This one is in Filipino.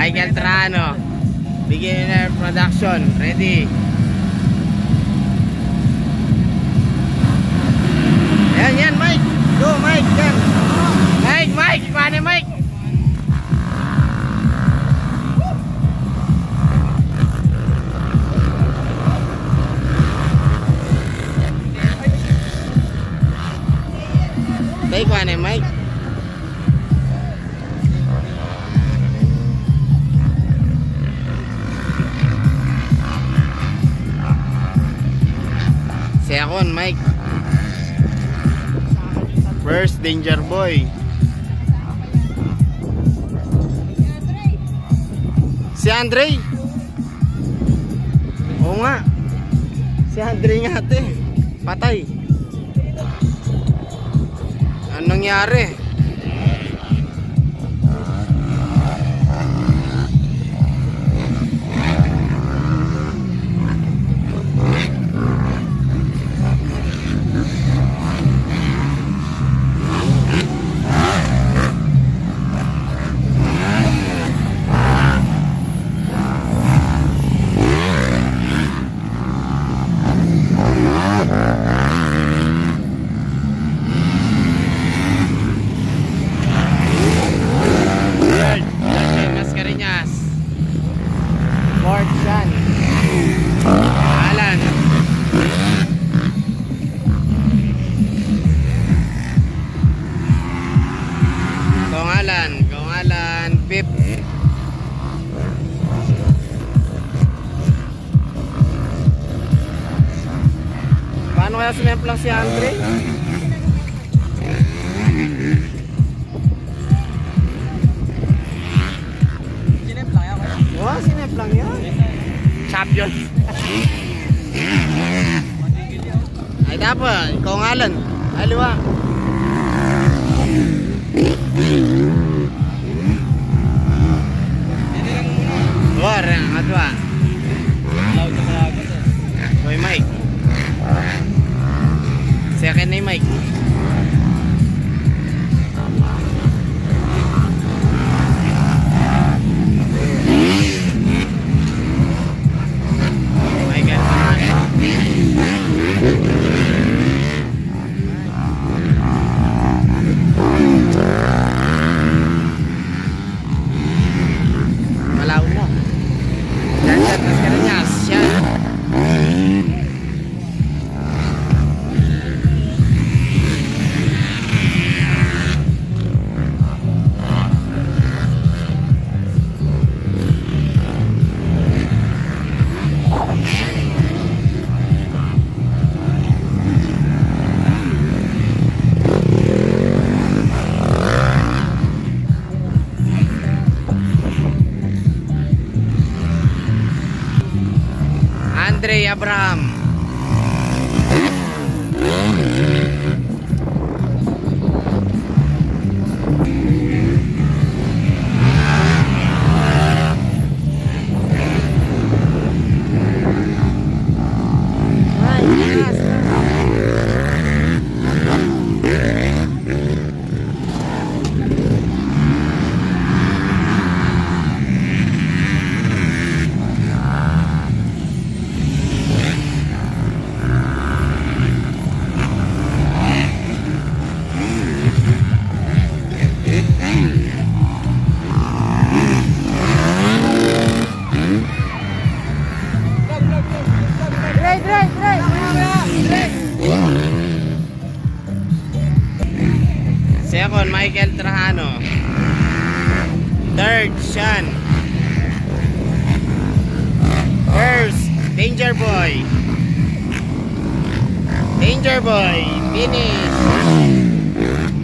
Michael Trano, Beginner Production, ready. Yan, Mike. Go, Mike, yan. Mike, paano Mike? Take one, Mike. Second, Mike. First, Danger Boy. Si Andre. Oo nga. Si Andre nga ate. Patay. Anong nangyari? Kongalan, Pip. Paano kaya sumemplang si Andre? Sinemplang yan? Oo, sinemplang yan. Champion. Ay dapat, kongalan. Ay liwa. War, adwa. Boy Mike. Second ni Mike. Andre Abraham. Second, Michael Trajano. Third, Sean. First, Danger Boy. Danger Boy, finish.